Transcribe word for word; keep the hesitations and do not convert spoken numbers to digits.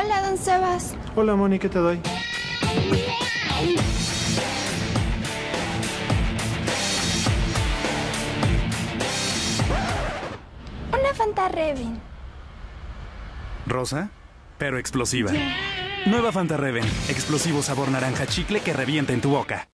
Hola, don Sebas. Hola, Moni, ¿qué te doy? Una Fanta Reven. Rosa, pero explosiva. Nueva Fanta Reven. Explosivo sabor naranja chicle que revienta en tu boca.